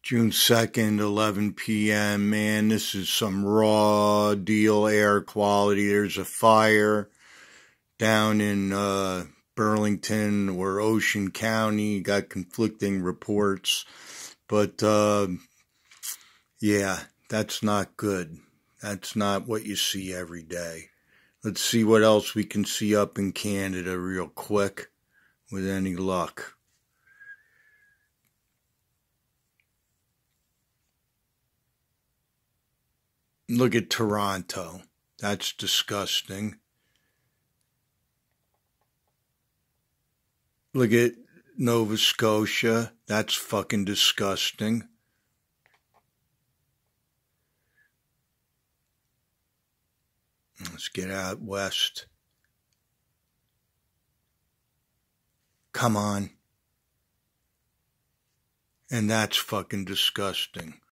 June 2nd, 11 p.m. Man, this is some raw deal air quality. There's a fire down in Burlington or Ocean County. Got conflicting reports. But, yeah, that's not good. That's not what you see every day. Let's see what else we can see up in Canada real quick with any luck. Look at Toronto. That's disgusting. Look at Nova Scotia. That's fucking disgusting. Let's get out west. Come on. And that's fucking disgusting.